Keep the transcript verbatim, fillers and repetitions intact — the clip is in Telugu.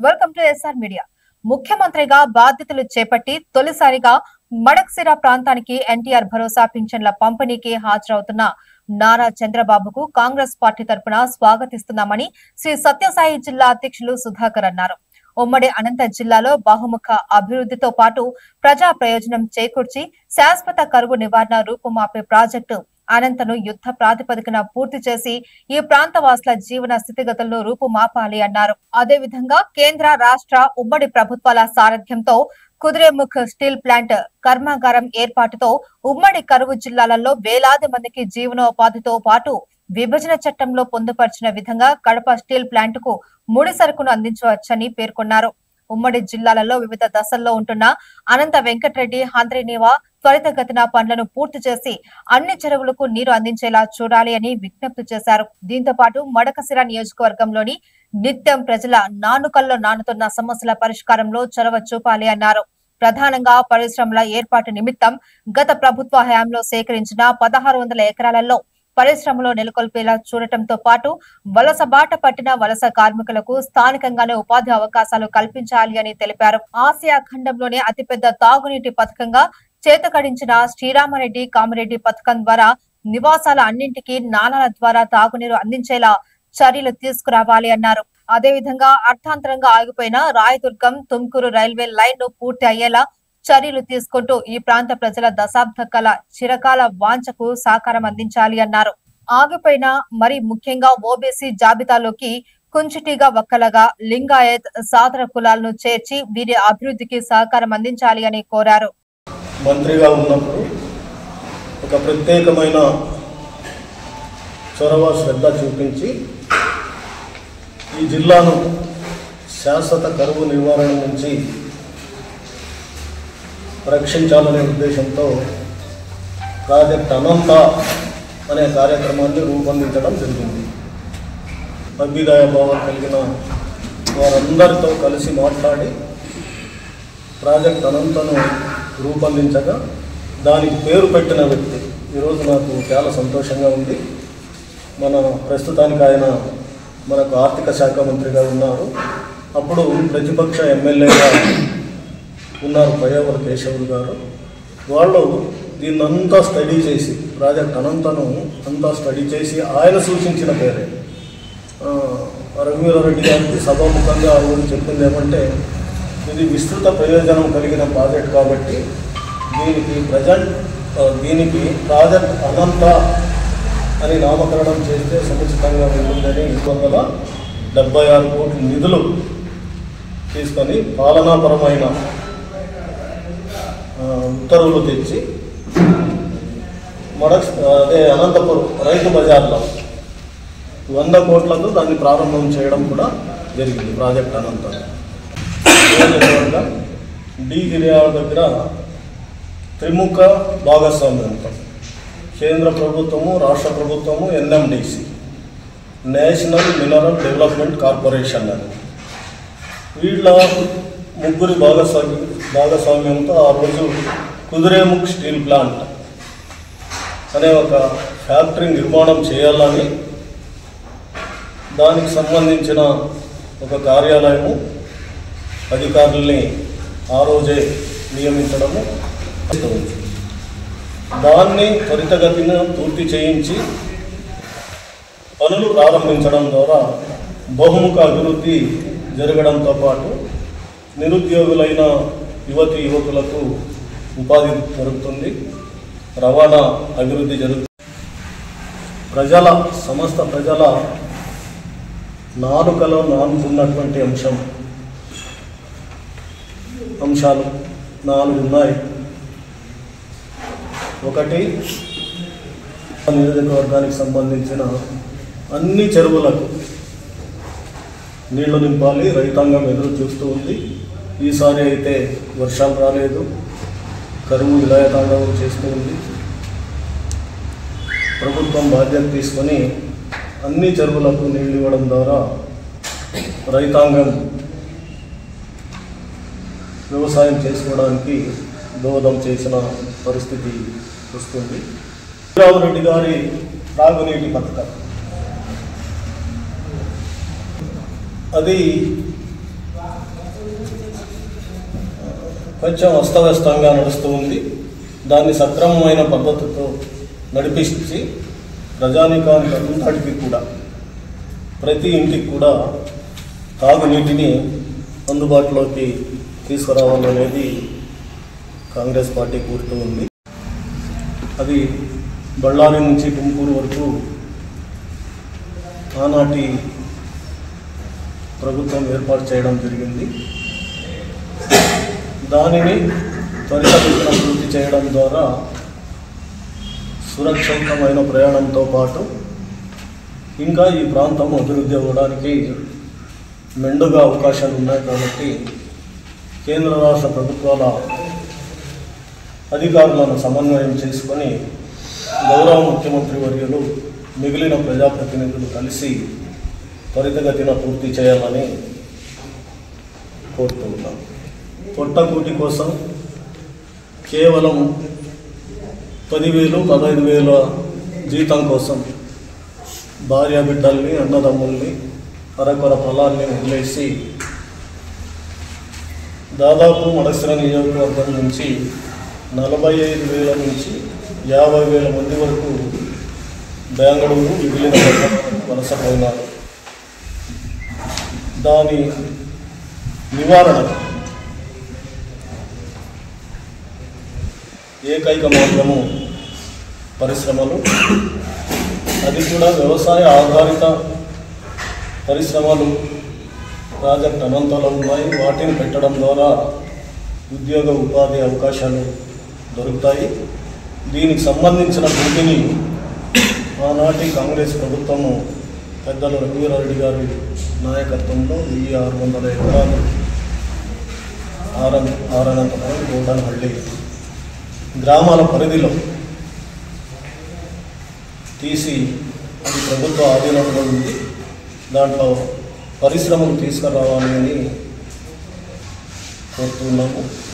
Welcome to SR media. ముఖ్యమంత్రిగా బాధ్యతలు చేపట్టి తొలిసారిగా మడక్సిర ప్రాంతానికి ఎన్టీఆర్ భరోసా పింఛన్ల పంపిణీకి హాజరవుతున్న నారా చంద్రబాబుకు కాంగ్రెస్ పార్టీ తరపున స్వాగతిస్తున్నామని శ్రీ సత్యసాయి జిల్లా అధ్యక్షులు సుధాకర్ అన్నారు. ఉమ్మడి అనంత జిల్లాలో బహుముఖ అభివృద్ధితో పాటు ప్రజా ప్రయోజనం చేకూర్చి శాశ్వత కరువు నివారణ రూపుమాపే ప్రాజెక్టు అనంతను యుద్ధ ప్రాతిపదికన పూర్తి చేసి ఈ ప్రాంతవాసుల జీవన స్థితిగతులను రూపుమాపాలి అన్నారు. అదేవిధంగా కేంద్ర రాష్ట్ర ఉమ్మడి ప్రభుత్వాల సారథ్యంతో కుదిరేముఖ్ స్టీల్ ప్లాంట్ కర్మాగారం ఏర్పాటుతో ఉమ్మడి కరువు జిల్లాలలో వేలాది మందికి జీవనోపాధితో పాటు విభజన చట్టంలో పొందుపరిచిన విధంగా కడప స్టీల్ ప్లాంట్ కు ముడి సరుకును అందించవచ్చని పేర్కొన్నారు. ఉమ్మడి జిల్లాలలో వివిధ దశల్లో ఉంటున్న అనంత వెంకటరెడ్డి హంద్రీనీవా త్వరితగతిన పనులను పూర్తి చేసి అన్ని చెరువులకు నీరు అందించేలా చూడాలి అని విజ్ఞప్తి చేశారు. దీంతో పాటు మడకసిర నియోజకవర్గంలోని నిత్యం ప్రజల నానుకల్లో నానుతున్న సమస్యల పరిష్కారంలో చొరవ చూపాలి అన్నారు. ప్రధానంగా పరిశ్రమల ఏర్పాటు నిమిత్తం గత ప్రభుత్వ హయాంలో సేకరించిన పదహారు వందల ఎకరాలలో పరిశ్రమలో నెలకొల్పేలా చూడటంతో పాటు వలస బాట పట్టిన వలస కార్మికులకు స్థానికంగానే ఉపాధి అవకాశాలు కల్పించాలి అని తెలిపారు. ఆసియా ఖండంలోనే అతిపెద్ద తాగునీటి పథకంగా చేతకడించిన శ్రీరామరెడ్డి కామిరెడ్డి పథకం ద్వారా నివాసాల అన్నింటికీ నాలాల ద్వారా తాగునీరు అందించేలా చర్యలు తీసుకురావాలి అన్నారు. అదేవిధంగా అర్థాంతరంగా ఆగిపోయిన రాయదుర్గం తుమ్కూరు రైల్వే లైన్ ను పూర్తి అయ్యేలా చర్యలు తీసుకుంటూ ఈ ప్రాంత ప్రజల దశాబ్ద కల చిరకాల వాంఛకు సహకారం అందించాలి అన్నారు. ఆగిపోయిన మరి ముఖ్యంగా ఓబీసీ జాబితాలోకి కుంచిటిగా ఒక్కలగా లింగాయత్ సాదర కులాలను చేర్చి వీరి అభివృద్ధికి సహకారం అందించాలి అని కోరారు. మంత్రిగా ఉన్నప్పుడు ఒక ప్రత్యేకమైన చొరవ శ్రద్ధ చూపించి ఈ జిల్లాను శాశ్వత కరువు నివారణ నుంచి రక్షించాలనే ఉద్దేశంతో ప్రాజెక్ట్ అనంత అనే కార్యక్రమాన్ని రూపొందించడం జరిగింది. అభ్యుదయ భావం కలిగిన వారందరితో కలిసి మాట్లాడి ప్రాజెక్ట్ అనంతను రూపొందించగా దానికి పేరు పెట్టిన వ్యక్తి ఈరోజు నాకు చాలా సంతోషంగా ఉంది. మన ప్రస్తుతానికి ఆయన మనకు ఆర్థిక శాఖ మంత్రిగా ఉన్నారు. అప్పుడు ప్రతిపక్ష ఎమ్మెల్యేగా ఉన్నారు పయ్యావుల కేశవులు గారు. వాళ్ళు దీన్నంతా స్టడీ చేసి ప్రాజెక్ట్ అనంతను అంతా స్టడీ చేసి ఆయన సూచించిన పేరే రఘువీరారెడ్డి గారికి సభాముఖంగా ఆ రోజు చెప్పింది ఏమంటే, ఇది విస్తృత ప్రయోజనం కలిగిన ప్రాజెక్ట్ కాబట్టి దీనికి ప్రజెంట్ దీనికి ప్రాజెక్ట్ అనంత అని నామకరణం చేస్తే సముచితంగా ఉంటుందని వందల డెబ్బై ఆరు కోట్ల నిధులు తీసుకొని పాలనాపరమైన ఉత్తర్వులు తెచ్చి మడక్ అదే అనంతపురం రైతు బజార్లో వంద కోట్లతో దాన్ని ప్రారంభం చేయడం కూడా జరిగింది. ప్రాజెక్ట్ అనంతం డి గిరియాల దగ్గర త్రిముఖ భాగస్వామ్యంతో కేంద్ర ప్రభుత్వము రాష్ట్ర ప్రభుత్వము NMDC national mineral development corporation అని వీళ్ళ ముగ్గురి భాగస్వామ్య భాగస్వామ్యంతో ఆ రోజు కుదిరేముఖ్ స్టీల్ ప్లాంట్ అనే ఒక ఫ్యాక్టరీ నిర్మాణం చేయాలని దానికి సంబంధించిన ఒక కార్యాలయము అధికారుల్ని ఆ రోజే నియమించడము, దాన్ని త్వరితగతిన పూర్తి చేయించి పనులు ప్రారంభించడం ద్వారా బహుముఖ అభివృద్ధి జరగడంతో పాటు నిరుద్యోగులైన యువతి యువకులకు ఉపాధి జరుగుతుంది, రవాణా అభివృద్ధి జరుగుతుంది. ప్రజల సమస్త ప్రజల నాలుకలో నానుకున్నటువంటి అంశం అంశాలు నాలుగు ఉన్నాయి. ఒకటి, నియోజకవర్గానికి సంబంధించిన అన్ని చెరువులకు నీళ్లు నింపాలి. రైతాంగం ఎదురు చూస్తూ ఉంది. ఈసారి అయితే వర్షాలు రాలేదు, కరువు విలయతాండవం చేస్తూ ఉంది. ప్రభుత్వం బాధ్యత తీసుకొని అన్ని చెరువులకు నీళ్ళు ఇవ్వడం ద్వారా రైతాంగం వ్యవసాయం చేసుకోవడానికి దోహదం చేసిన పరిస్థితి వస్తుంది. శ్రీరామరెడ్డి గారి తాగునీటి పథకం అది కొంచెం అస్తవ్యస్తంగా నడుస్తూ ఉంది. దాన్ని సక్రమమైన పద్ధతితో నడిపించి ప్రజానీకానికి అంతటికి కూడా ప్రతి ఇంటికి కూడా తాగునీటిని అందుబాటులోకి తీసుకురావాలనేది కాంగ్రెస్ పార్టీ కోరుతూ ఉంది. అది బళ్ళారి నుంచి తుమ్కూరు వరకు ఆనాటి ప్రభుత్వం ఏర్పాటు చేయడం జరిగింది. దానిని త్వరితగతిన పూర్తి చేయడం ద్వారా సురక్షితమైన ప్రయాణంతో పాటు ఇంకా ఈ ప్రాంతం అభివృద్ధి అవ్వడానికి మెండుగా అవకాశాలు ఉన్నాయి. కాబట్టి కేంద్ర రాష్ట్ర ప్రభుత్వాల అధికారులను సమన్వయం చేసుకొని గౌరవ ముఖ్యమంత్రి వర్యులు మిగిలిన ప్రజాప్రతినిధులు కలిసి త్వరితగతిన పూర్తి చేయాలని కోరుతూ ఉన్నాం. పొట్టకూటి కోసం కేవలం పదివేలు పదహైదు వేల జీతం కోసం భార్య బిడ్డల్ని అన్నదమ్ముల్ని అరకొర పొలాల్ని వదిలేసి దాదాపు మడసిర నియోజకవర్గం నుంచి నలభై ఐదు వేల నుంచి యాభై వేల మంది వరకు బెంగళూరు మిగిలిన వలసపోయినారు. దాని నివారణ ఏకైక మార్గము పరిశ్రమలు, అది కూడా వ్యవసాయ ఆధారిత పరిశ్రమలు ప్రాజెక్ట్ అనంతలో ఉన్నాయి. వాటిని పెట్టడం ద్వారా ఉద్యోగ ఉపాధి అవకాశాలు దొరుకుతాయి. దీనికి సంబంధించిన భూమిని ఆనాటి కాంగ్రెస్ ప్రభుత్వము పెద్దలు రఘువీరారెడ్డి గారి నాయకత్వంలో వెయ్యి ఆరు వందల ఎకరాలు ఆరం ఆరనంతపురం గోడనహళ్ళి గ్రామాల పరిధిలో తీసి అది ప్రభుత్వ ఆధీనంలో ఉంది. దాంట్లో పరిశ్రమలు తీసుకురావాలి అని కోరుతున్నాము.